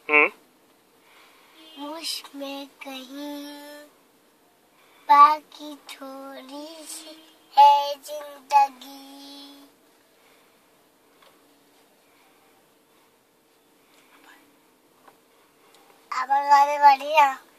मुझ में कहीं बाकी थोड़ी सी है जिंदगी। अब गाने बढ़िया।